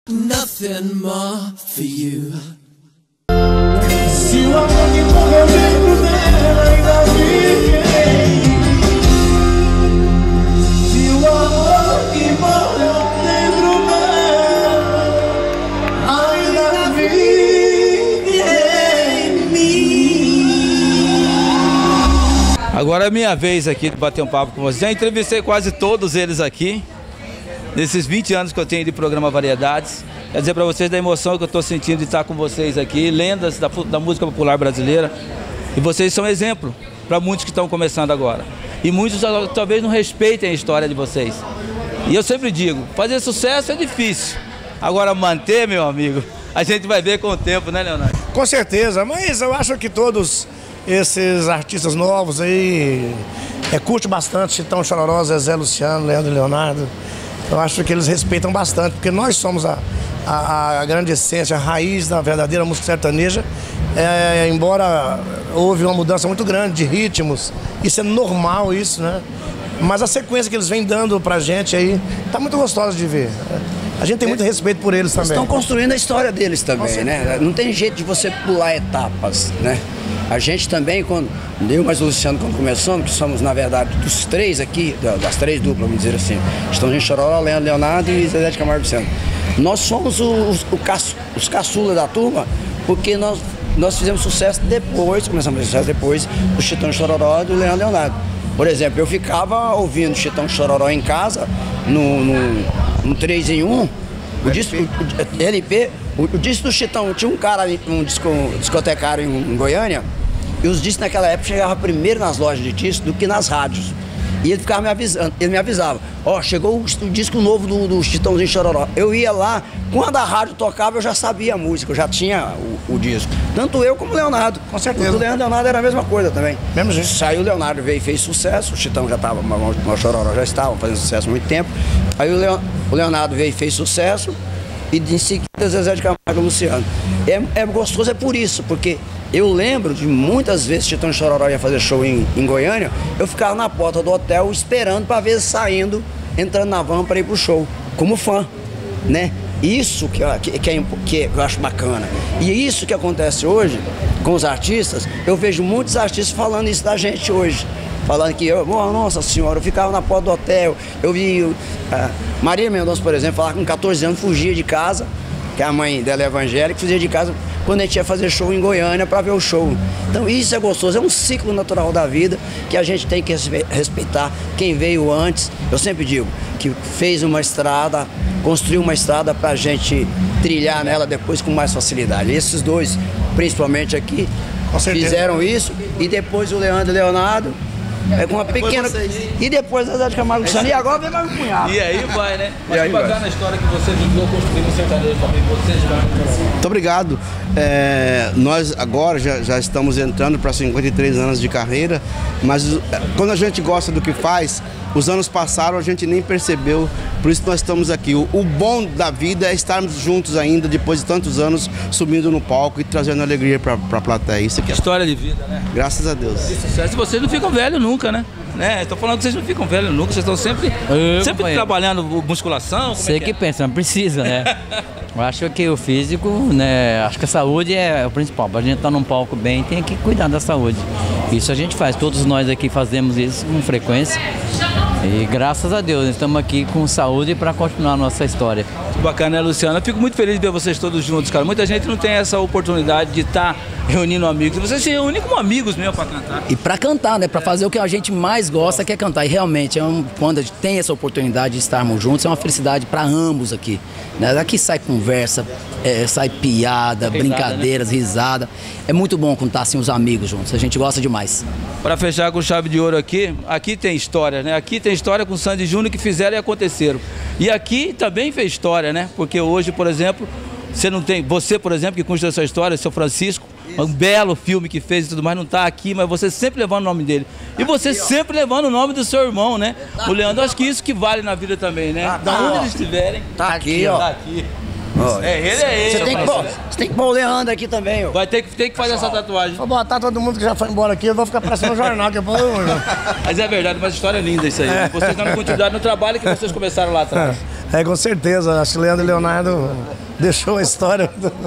Nothing more for you. Se o amor que morreu dentro dela ainda vive, se o amor que morreu dentro dela ainda vive em mim. Agora é minha vez aqui de bater um papo com vocês. Já entrevistei quase todos eles aqui, nesses 20 anos que eu tenho de programa Variedades. Quer dizer para vocês da emoção que eu estou sentindo de estar com vocês aqui, lendas da música popular brasileira. E vocês são exemplo para muitos que estão começando agora. E muitos talvez não respeitem a história de vocês. E eu sempre digo, fazer sucesso é difícil. Agora manter, meu amigo, a gente vai ver com o tempo, né, Leonardo? Com certeza, mas eu acho que todos esses artistas novos aí curtem bastante Chitão, Chororó, Zezé, Luciano, Leandro e Leonardo. Eu acho que eles respeitam bastante, porque nós somos a grande essência, a raiz da verdadeira música sertaneja. Embora houve uma mudança muito grande de ritmos, isso é normal, isso, né? Mas a sequência que eles vêm dando pra gente aí, tá muito gostosa de ver. A gente tem muito respeito por eles também. Estão construindo a história deles também, né? Não tem jeito de você pular etapas, né? A gente também, quando eu mais o Luciano, quando começamos, que somos, na verdade, dos três aqui, das três duplas, vamos dizer assim, Chitãozinho Chororó, Leandro Leonardo e Zezé de Camargo e Luciano. Nós somos os caçulas da turma, porque nós fizemos sucesso depois, começamos a fazer sucesso depois do Chitão Chororó e do Leandro Leonardo. Por exemplo, eu ficava ouvindo Chitão Chororó em casa, no 3 em 1, o disco, LP, o disco do Chitão, tinha um cara, um discotecário em Goiânia, e os discos naquela época chegavam primeiro nas lojas de disco do que nas rádios. E ele ficava me avisando, ele me avisava, chegou o disco novo do Chitãozinho Chororó. Eu ia lá, quando a rádio tocava eu já sabia a música, eu já tinha o disco. Tanto eu como o Leonardo. Com certeza. O Leandro e o Leonardo era a mesma coisa também. Mesmo jeito. Saiu o Leonardo, veio e fez sucesso, o Chitão já estava, o Chororó já estava fazendo sucesso há muito tempo. Aí o Leonardo veio e fez sucesso, e em seguida Zezé de Camargo e Luciano. É gostoso, é por isso, porque eu lembro de muitas vezes Chitão Chororó ia fazer show em Goiânia, eu ficava na porta do hotel esperando para ver saindo, entrando na van para ir pro show, como fã, né? Isso que eu acho bacana. E isso que acontece hoje com os artistas, eu vejo muitos artistas falando isso da gente hoje. Falando que, nossa senhora, eu ficava na porta do hotel, eu vi Maria Mendonça, por exemplo, falar que com 14 anos fugia de casa, que a mãe dela é evangélica, fugia de casa quando a gente ia fazer show em Goiânia para ver o show. Então isso é gostoso, é um ciclo natural da vida que a gente tem que respeitar quem veio antes. Eu sempre digo que fez uma estrada, construiu uma estrada para a gente trilhar nela depois com mais facilidade. Esses dois, principalmente aqui, fizeram isso, e depois o Leandro e o Leonardo, com uma pequena... E depois a Zezé de Camargo e Luciano, e agora vem mais um punhado. E aí vai, né? Mas que bacana a história que você viveu construindo o sertanejo também, vocês. Muito obrigado. Nós agora já estamos entrando para 53 anos de carreira, mas quando a gente gosta do que faz, os anos passaram, a gente nem percebeu, por isso nós estamos aqui. O bom da vida é estarmos juntos ainda, depois de tantos anos, subindo no palco e trazendo alegria para a plateia. Isso aqui é história de vida, né? Graças a Deus. E sucesso. E vocês não ficam velhos nunca, né? Estou falando que vocês não ficam velhos nunca, vocês estão sempre trabalhando musculação. Você que pensa, não precisa, né? Eu acho que o físico, né? Acho que a saúde é o principal. Para a gente estar num palco bem, tem que cuidar da saúde. Isso a gente faz, todos nós aqui fazemos isso com frequência. E graças a Deus, estamos aqui com saúde para continuar a nossa história. Bacana, né, Luciano? Eu fico muito feliz de ver vocês todos juntos, cara. Muita gente não tem essa oportunidade de estar reunindo amigos. Vocês se reúnem como amigos mesmo para cantar. E para cantar, né? Para fazer o que a gente mais gosta, que é cantar. E realmente, quando a gente tem essa oportunidade de estarmos juntos, é uma felicidade para ambos aqui. Né? Daqui sai conversa, sai piada, brincadeiras, né? Risada. É muito bom contar assim os amigos juntos. A gente gosta demais. Para fechar com chave de ouro aqui tem história, né? Aqui tem história com o Sandy Júnior que fizeram e aconteceram. E aqui também fez história, né? Porque hoje, por exemplo, você, por exemplo, que conta essa história, seu Francisco, um belo filme que fez e tudo mais, não está aqui, mas você sempre levando o nome dele. E você sempre levando o nome do seu irmão, né? O Leandro, acho que isso que vale na vida também, né? Da onde eles estiverem. Tá aqui, ó. Tá aqui. Ele é ele. Você tem que pôr o Leandro aqui também, ó. Vai ter que fazer essa tatuagem. Vou botar todo mundo que já foi embora aqui, eu vou ficar parecendo um jornal. Mas é verdade, mas a história é linda isso aí. Vocês dando continuidade no trabalho que vocês começaram lá atrás. É, com certeza. Acho que o Leandro e Leonardo deixou a história.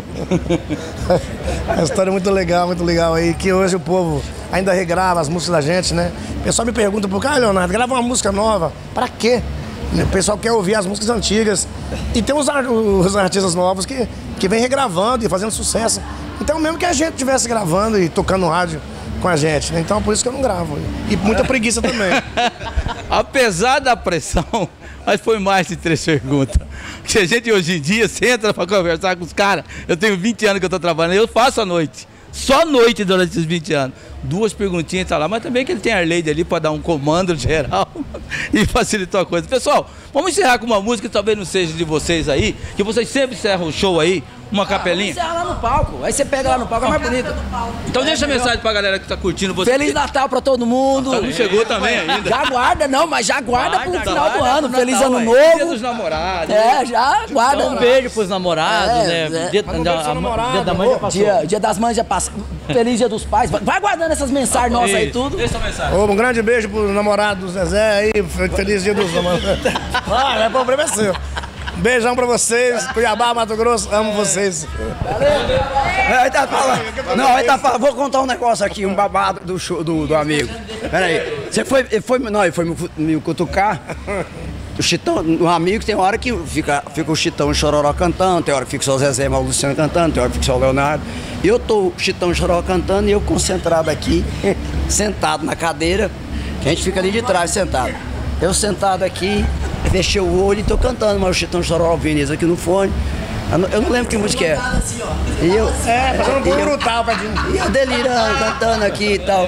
A história muito legal aí, que hoje o povo ainda regrava as músicas da gente, né? O pessoal me pergunta, por que, Leonardo, grava uma música nova? Pra quê? O pessoal quer ouvir as músicas antigas. E tem os artistas novos que vem regravando e fazendo sucesso. Então, mesmo que a gente estivesse gravando e tocando no rádio com a gente, né? Então, por isso que eu não gravo. E muita preguiça também. Apesar da pressão, mas foi mais de 3 perguntas. Porque a gente hoje em dia, você entra para conversar com os caras, eu tenho 20 anos que eu estou trabalhando, eu faço à noite. Só à noite durante esses 20 anos. 2 perguntinhas tá lá, mas também que ele tem a Arleide ali para dar um comando geral e facilitar a coisa. Pessoal, vamos encerrar com uma música que talvez não seja de vocês aí, que vocês sempre encerram o show aí, uma capelinha. Vamos encerrar lá no palco, aí você pega lá no palco, é mais bonito. Então deixa a mensagem pra galera que tá curtindo você. Feliz Natal pra todo mundo. Não chegou também ainda. Já guarda, não, mas já guarda pro final do ano. Natal, Feliz ano Dia novo. dos namorados. É, já guarda. Um beijo pros namorados, né? Dia da mãe já passou. Dia das mães já passou. Feliz Dia dos Pais. Vai guardando essas mensagens nossas aí tudo. Deixa a mensagem. Um grande beijo pro namorado do Zezé aí. Feliz Dia dos Namorados. Ah, o problema é seu. Beijão pra vocês. Cuiabá, Mato Grosso, amo vocês. Aí tá falando. Não, aí tá falando. Vou contar um negócio aqui, um babado do show do amigo. Pera aí. Ele foi me cutucar. O Chitão, um amigo, tem hora que fica o Chitão e o Chororó cantando, tem hora que fica só o Zezé e o Luciano cantando, tem hora que fica só o Leonardo. E eu tô o Chitão e o Chororó cantando e eu concentrado aqui, sentado na cadeira, que a gente fica ali de trás sentado. Eu sentado aqui, fechei o olho e tô cantando, mas o Chitão e o Chororó Vinícius aqui no fone. Eu não lembro que música é. E eu, fazendo um pulo brutal, Padinho. E eu delirando, cantando aqui e tal.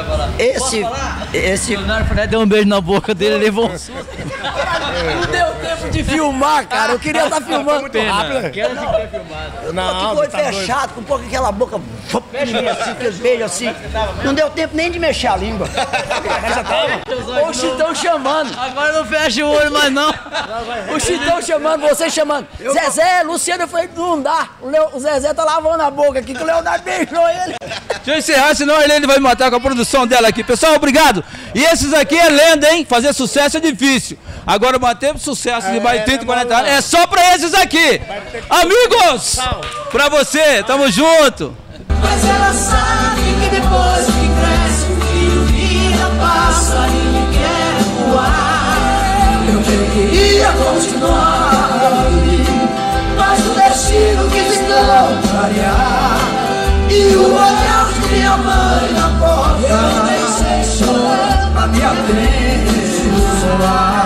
Esse Leonardo Fred deu um beijo na boca dele, levou um susto. não deu tempo de filmar, cara. Eu queria estar filmando muito rápido. Quero de ter filmado. Não, que foi fechado, com um pouco aquela boca assim, aqueles beijos assim. Não deu tempo nem de mexer a língua. O Chitão chamando. Agora não fecha o olho mais não. O Chitão chamando, você chamando. Zezé, Luciano, eu falei, não dá. O Zezé tá lavando a boca aqui, que o Leonardo beijou ele. Deixa eu encerrar, senão a Helene vai me matar com a produção dela aqui. Pessoal, obrigado. E esses aqui é lenda, hein? Fazer sucesso é difícil. Agora bater sucesso de mais de 30, 40 anos é só pra esses aqui. Amigos, pra você, tamo junto. Mas ela sabe que depois que cresce o filho vira passarinho e quer voar. Eu queria continuar a viver, mas o destino quis contrariar. E o olhar de minha mãe na porta, eu nem sei chorar, pra me abençoar.